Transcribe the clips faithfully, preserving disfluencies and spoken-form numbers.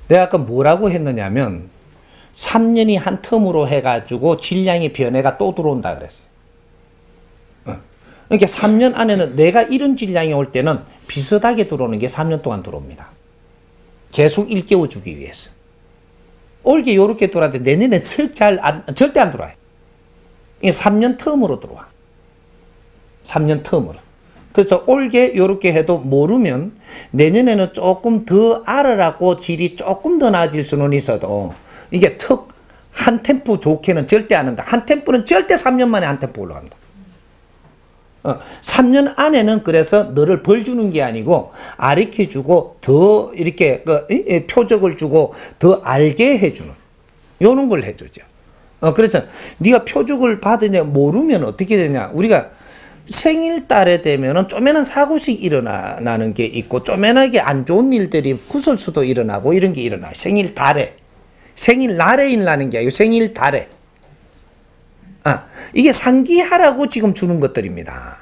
내가 아까 뭐라고 했느냐면 삼 년이 한 텀으로 해가지고 질량의 변해가 또 들어온다 그랬어요. 어. 그러니까 삼 년 안에는 내가 이런 질량이 올 때는 비슷하게 들어오는 게 삼 년 동안 들어옵니다. 계속 일깨워주기 위해서. 올게 요렇게 들어왔는데 내년에 잘 안, 절대 안 들어와요. 이게 삼 년 텀으로 들어와. 삼 년 텀으로. 그래서 올게 요렇게 해도 모르면 내년에는 조금 더 알으라고 질이 조금 더 나아질 수는 있어도 이게 턱 한 템포 좋게는 절대 안 한다. 한 템포는 절대 삼 년 만에 한 템포 올라간다. 어, 삼 년 안에는 그래서 너를 벌 주는 게 아니고 가르쳐 주고 더 이렇게 그, 이, 표적을 주고 더 알게 해주는 요런 걸 해주죠. 어, 그래서 네가 표적을 받으냐 모르면 어떻게 되냐. 우리가 생일달에 되면은 쪼매난 사고씩 일어나는 게 있고 쪼매나게 안 좋은 일들이 구설수도 일어나고 이런 게 일어나요. 생일달에. 생일날에 일어나는 게 아니고 생일달에. 아, 이게 상기하라고 지금 주는 것들입니다.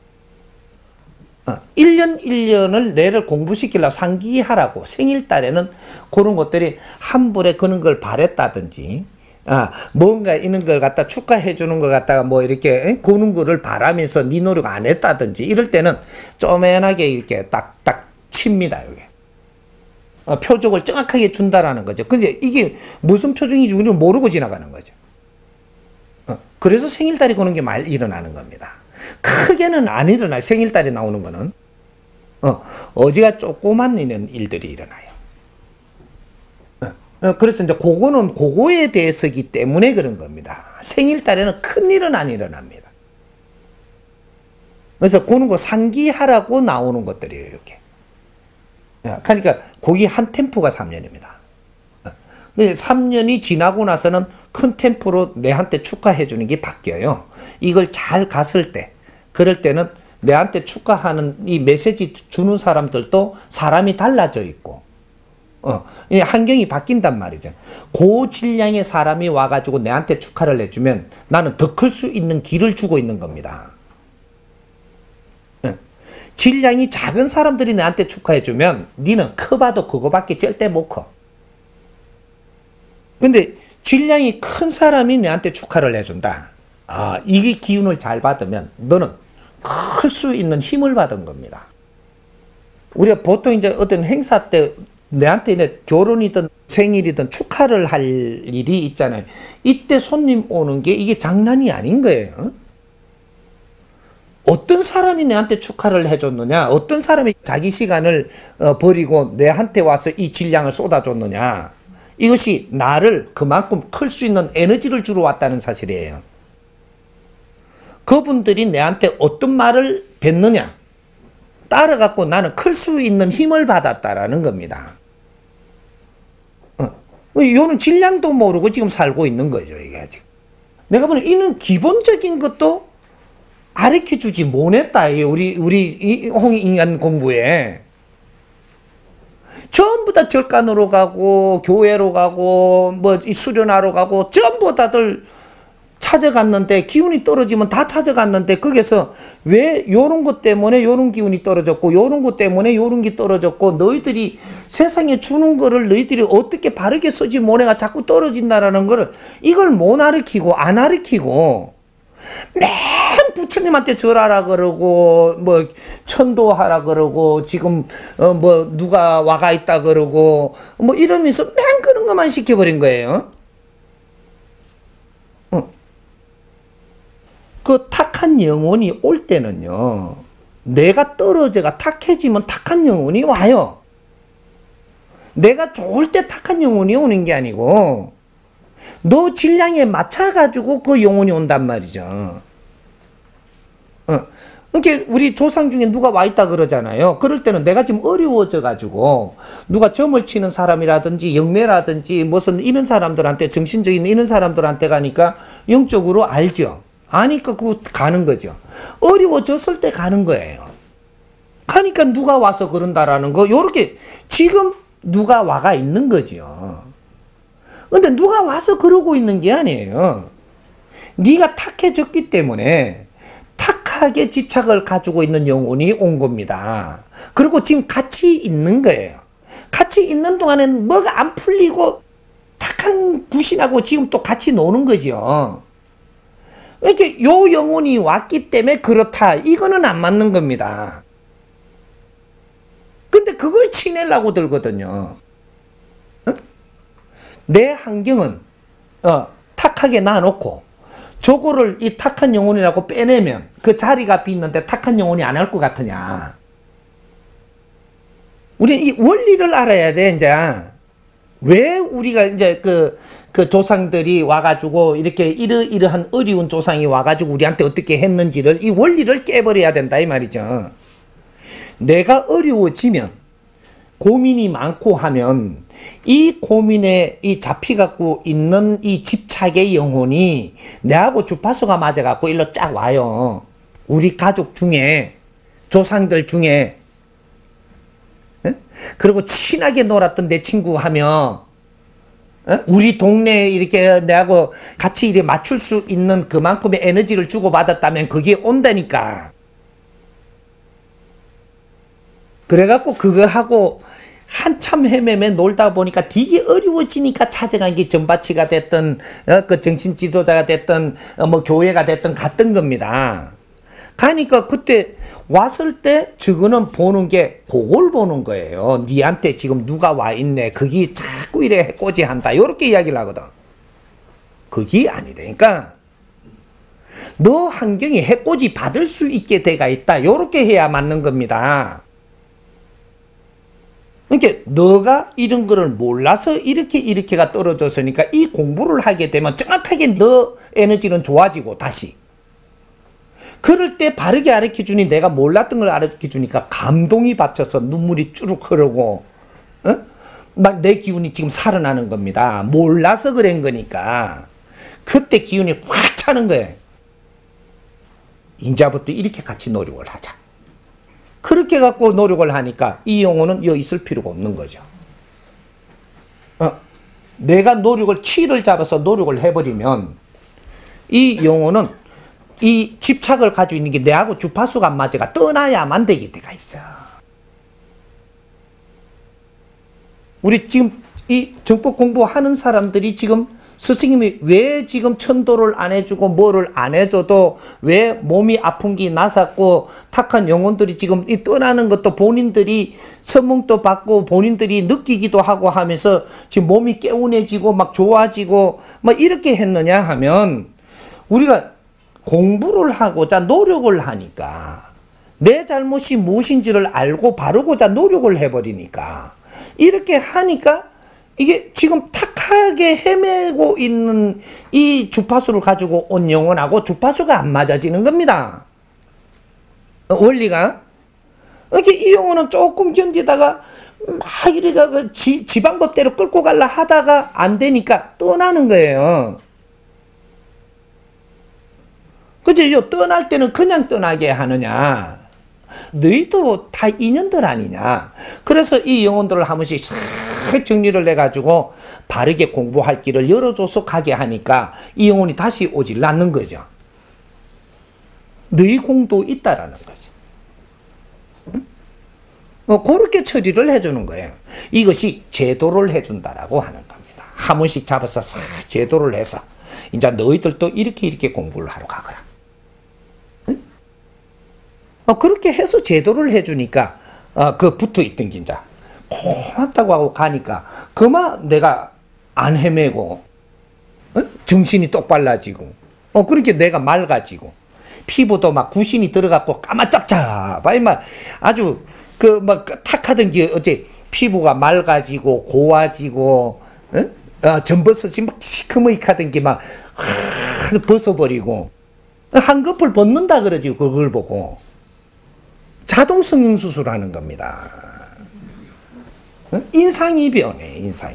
어, 일 년 일 년을 내를 공부시키려고 상기하라고. 생일달에는 그런 것들이 한불에 그런 걸 바랬다든지 아, 뭔가 이런 걸 갖다 축하해 주는 걸 갖다가 뭐 이렇게 고는 거를 바라면서 네 노력 안 했다든지 이럴 때는 쪼맨하게 이렇게 딱딱 칩니다. 여기. 어, 표적을 정확하게 준다라는 거죠. 근데 이게 무슨 표정인지 우리는 모르고 지나가는 거죠. 어, 그래서 생일달이 거는 게 많이 일어나는 겁니다. 크게는 안 일어나요. 생일달에 나오는 거는. 어, 어제가 조그만 일들이 일어나요. 어, 그래서 이제 그거는 그거에 대해서기 때문에 그런 겁니다. 생일달에는 큰 일은 안 일어납니다. 그래서 그런 거 상기하라고 나오는 것들이에요, 이게. 그러니까 거기 한 템포가 삼 년입니다. 삼 년이 지나고 나서는 큰 템포로 내한테 축하해 주는 게 바뀌어요. 이걸 잘 갔을 때, 그럴 때는 내한테 축하하는 이 메시지 주는 사람들도 사람이 달라져 있고, 어, 이 환경이 바뀐단 말이죠. 그 질량의 사람이 와가지고 내한테 축하를 해주면 나는 더 클 수 있는 길을 주고 있는 겁니다. 질량이 작은 사람들이 나한테 축하해주면 니는 커봐도 그거밖에 절대 못 커. 근데 질량이 큰 사람이 나한테 축하를 해준다. 아, 이 기운을 잘 받으면 너는 클 수 있는 힘을 받은 겁니다. 우리가 보통 이제 어떤 행사 때 내한테 이제 결혼이든 생일이든 축하를 할 일이 있잖아요. 이때 손님 오는 게 이게 장난이 아닌 거예요. 어떤 사람이 내한테 축하를 해줬느냐, 어떤 사람이 자기 시간을 어, 버리고 내한테 와서 이 질량을 쏟아줬느냐, 이것이 나를 그만큼 클 수 있는 에너지를 주러 왔다는 사실이에요. 그분들이 내한테 어떤 말을 뱉느냐, 따라갖고 나는 클 수 있는 힘을 받았다라는 겁니다. 어, 이거는 질량도 모르고 지금 살고 있는 거죠, 이게 지금. 내가 보는 이는 기본적인 것도 가르쳐 주지 못했다. 우리, 우리 홍익인간 공부에. 전부 다 절간으로 가고, 교회로 가고, 뭐, 수련하러 가고, 전부 다들 찾아갔는데, 기운이 떨어지면 다 찾아갔는데, 거기서 왜 요런 것 때문에 요런 기운이 떨어졌고, 요런 것 때문에 요런 게 떨어졌고, 너희들이 세상에 주는 거를 너희들이 어떻게 바르게 쓰지 못해가 자꾸 떨어진다라는 거를, 이걸 못 가르치고, 안 가르치고, 맨 부처님한테 절하라 그러고 뭐 천도하라 그러고 지금 어 뭐 누가 와가 있다 그러고 뭐 이러면서 맨 그런 것만 시켜버린 거예요. 어. 그 탁한 영혼이 올 때는요, 내가 떨어져가 탁해지면 탁한 영혼이 와요. 내가 좋을 때 탁한 영혼이 오는 게 아니고 너 질량에 맞춰가지고 그 영혼이 온단 말이죠. 어. 그러니까 우리 조상 중에 누가 와 있다 그러잖아요. 그럴 때는 내가 지금 어려워져가지고 누가 점을 치는 사람이라든지 영매라든지 무슨 이런 사람들한테, 정신적인 이런 사람들한테 가니까 영적으로 알죠. 아니까 그거 가는 거죠. 어려워졌을 때 가는 거예요. 가니까 누가 와서 그런다라는 거, 요렇게 지금 누가 와가 있는 거죠. 근데 누가 와서 그러고 있는 게 아니에요. 네가 탁해졌기 때문에 탁하게 집착을 가지고 있는 영혼이 온 겁니다. 그리고 지금 같이 있는 거예요. 같이 있는 동안은 뭐가 안 풀리고 탁한 구신하고 지금 또 같이 노는 거죠. 이렇게 요 영혼이 왔기 때문에 그렇다. 이거는 안 맞는 겁니다. 근데 그걸 치내려고 들거든요. 어? 내 환경은 어, 탁하게 놔놓고 저거를 이 탁한 영혼이라고 빼내면 그 자리가 비는데 탁한 영혼이 안 할 것 같으냐. 우리 이 원리를 알아야 돼. 이제 왜 우리가 이제 그, 그 조상들이 와가지고 이렇게 이러이러한 어려운 조상이 와가지고 우리한테 어떻게 했는지를 이 원리를 깨버려야 된다 이 말이죠. 내가 어려워지면 고민이 많고 하면 이 고민에 이 잡혀갖고 있는 이 집착의 영혼이 내하고 주파수가 맞아갖고 일로 쫙 와요. 우리 가족 중에 조상들 중에 에? 그리고 친하게 놀았던 내 친구 하며 에? 우리 동네에 이렇게 내하고 같이 이렇게 맞출 수 있는 그만큼의 에너지를 주고받았다면 그게 온다니까. 그래갖고 그거 하고 한참 헤매매 놀다 보니까 되게 어려워지니까 찾아간 게 전바치가 됐든 어, 그 정신 지도자가 됐든 어, 뭐 교회가 됐든 갔던 겁니다. 가니까 그때 왔을 때 저거는 보는 게 그걸 보는 거예요. 니한테 지금 누가 와 있네. 그게 자꾸 이래 꼬지한다. 요렇게 이야기를 하거든. 그게 아니라니까. 너 환경이 해코지 받을 수 있게 돼가 있다. 요렇게 해야 맞는 겁니다. 그러니까 너가 이런 거를 몰라서 이렇게 이렇게가 떨어졌으니까 이 공부를 하게 되면 정확하게 너 에너지는 좋아지고 다시. 그럴 때 바르게 가르쳐주니 내가 몰랐던 걸 가르쳐주니까 감동이 받쳐서 눈물이 쭈룩 흐르고 어? 막 내 기운이 지금 살아나는 겁니다. 몰라서 그런 거니까. 그때 기운이 확 차는 거예요. 인자부터 이렇게 같이 노력을 하자. 그렇게 갖고 노력을 하니까 이 영혼은 여기 있을 필요가 없는 거죠. 어, 내가 노력을 키를 잡아서 노력을 해버리면 이 영혼은 이 집착을 가지고 있는 게 내하고 주파수가 안 맞아가 떠나야만 되게 돼가 있어. 우리 지금 이 정법 공부하는 사람들이 지금 스승님이 왜 지금 천도를 안 해주고 뭐를 안 해줘도 왜 몸이 아픈 게 나섰고 탁한 영혼들이 지금 이 떠나는 것도 본인들이 선몽도 받고 본인들이 느끼기도 하고 하면서 지금 몸이 개운해지고 막 좋아지고 막 이렇게 했느냐 하면 우리가 공부를 하고자 노력을 하니까 내 잘못이 무엇인지를 알고 바르고자 노력을 해버리니까 이렇게 하니까 이게 지금 탁하게 헤매고 있는 이 주파수를 가지고 온 영혼하고 주파수가 안 맞아지는 겁니다. 어, 원리가. 이렇게 이 영혼은 조금 견디다가 막 이래가 지, 지방법대로 끌고 갈라 하다가 안 되니까 떠나는 거예요. 그죠? 떠날 때는 그냥 떠나게 하느냐. 너희도 다 인연들 아니냐. 그래서 이 영혼들을 한 번씩 싹 정리를 해가지고 바르게 공부할 길을 열어줘서 가게 하니까 이 영혼이 다시 오질 않는 거죠. 너희 공도 있다라는 거죠. 응? 뭐 그렇게 처리를 해주는 거예요. 이것이 제도를 해준다라고 하는 겁니다. 한 번씩 잡아서 싹 제도를 해서 이제 너희들도 이렇게 이렇게 공부를 하러 가거라. 어, 그렇게 해서 제도를 해주니까 어, 그 붙어있던 긴자 고맙다고 하고 가니까 그만 내가 안 헤매고 어? 정신이 똑발라지고 어, 그렇게 내가 맑아지고 피부도 막 구신이 들어갔고 까마잡잡 막 아주 그 막 탁하던 게 어째 피부가 맑아지고 고와지고 어? 어, 전버섯이 막 시커멓하던 게 막 벗어버리고 한꺼풀 벗는다 그러지. 그걸 보고 자동 성형수술하는 겁니다. 인상이 변해, 인상이.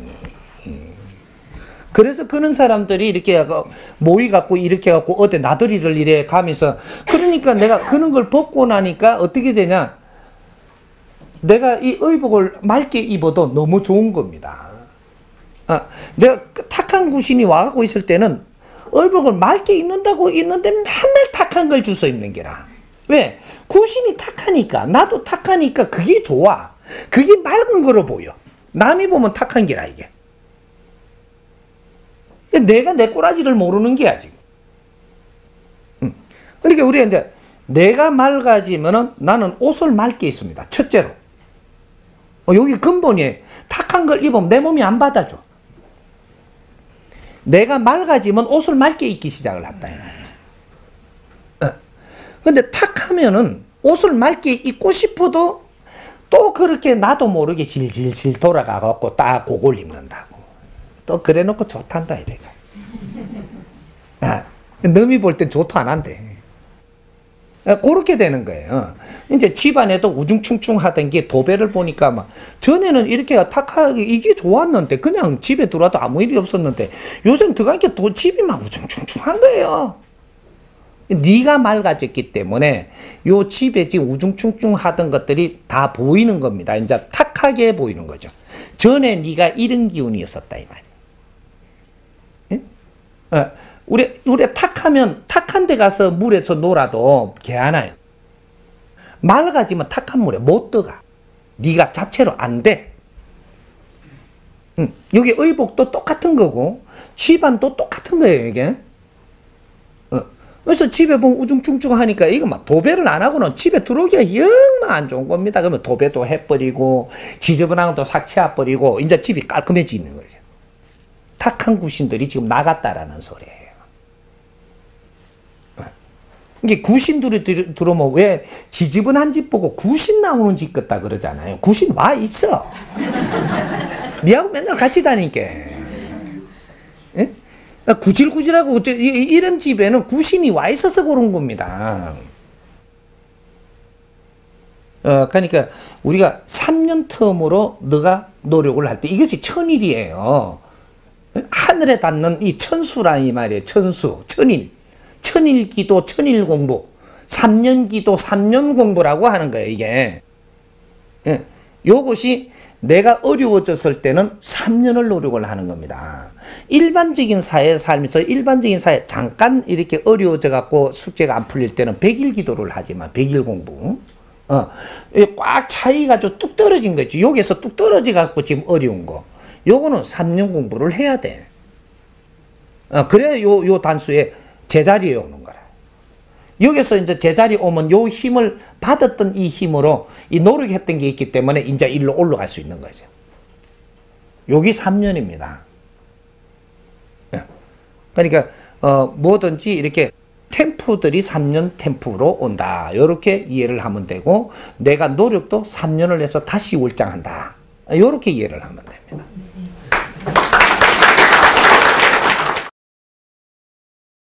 그래서 그런 사람들이 이렇게 모이 갖고 이렇게 갖고 어디 나들이를 이래 가면서 그러니까 내가 그런 걸 벗고 나니까 어떻게 되냐? 내가 이 의복을 맑게 입어도 너무 좋은 겁니다. 아, 내가 탁한 구신이 와갖고 있을 때는 의복을 맑게 입는다고 입는데 맨날 탁한 걸 주워 입는 게라. 왜? 구신이 탁하니까 나도 탁하니까 그게 좋아. 그게 맑은 거로 보여. 남이 보면 탁한 게라 이게. 내가 내 꼬라지를 모르는 게야 지금. 음. 그러니까 우리가 이제 내가 맑아지면은 나는 옷을 맑게 입습니다. 첫째로. 어, 여기 근본이에요. 탁한 걸 입으면 내 몸이 안 받아줘. 내가 맑아지면 옷을 맑게 입기 시작을 한다 이 말이에요. 어. 근데 탁하면은 옷을 맑게 입고 싶어도 또 그렇게 나도 모르게 질질질 돌아가갖고 딱 그걸 입는다고. 또 그래 놓고 좋단다 이래가. 아, 너미 볼 땐 좋다 안 한대. 아, 그렇게 되는 거예요. 이제 집안에도 우중충충 하던 게 도배를 보니까 막 전에는 이렇게 탁하게 이게 좋았는데 그냥 집에 들어와도 아무 일이 없었는데 요즘 들어가니까 또 집이 막 우중충충한 거예요. 네가 맑아졌기 때문에 요 집에 지금 우중충충 하던 것들이 다 보이는 겁니다. 이제 탁하게 보이는 거죠. 전에 네가 이런 기운이었었다 이 말이에요. 예? 어, 우리 우리 탁하면 탁한 데 가서 물에서 놀아도 개안아요. 맑아지면 탁한 물에 못 들어가. 네가 자체로 안 돼. 응. 여기 의복도 똑같은 거고 집안도 똑같은 거예요 이게. 그래서 집에 보면 우중충충 하니까 이거 막 도배를 안 하고는 집에 들어오기가 영만 안 좋은 겁니다. 그러면 도배도 해버리고 지저분한 것도 삭제해버리고 이제 집이 깔끔해지는 거죠. 탁한 구신들이 지금 나갔다라는 소리예요. 이게 구신들이 들어오면 왜 지저분한 집 보고 구신 나오는 집 같다 그러잖아요. 구신 와 있어. 니하고 맨날 같이 다니니까. 예? 구질구질하고 이런 집에는 구신이 와 있어서 그런 겁니다. 어, 그러니까 우리가 삼 년 텀으로 너가 노력을 할 때 이것이 천일이에요. 하늘에 닿는 이 천수라 이 말이에요. 천수, 천일. 천일 기도, 천일 공부. 삼 년 기도, 삼 년 공부라고 하는 거예요, 이게. 예. 요것이 내가 어려워졌을 때는 삼 년을 노력을 하는 겁니다. 일반적인 사회 살면서 일반적인 사회 잠깐 이렇게 어려워져 갖고 숙제가 안 풀릴 때는 백 일 기도를 하지만 백 일 공부. 어, 꽉 차이가지고 뚝 떨어진 거지. 여기서 뚝 떨어져 갖고 지금 어려운 거. 요거는 삼 년 공부를 해야 돼. 어, 그래야 요, 요 단수에 제자리에 오는 거라. 여기서 이제 제자리 오면 요 힘을 받았던 이 힘으로 이 노력했던 게 있기 때문에 이제 일로 올라갈 수 있는 거죠. 여기 삼 년입니다. 그러니까 어, 뭐든지 이렇게 템프들이 삼 년 템프로 온다. 이렇게 이해를 하면 되고 내가 노력도 삼 년을 해서 다시 월장한다. 이렇게 이해를 하면 됩니다.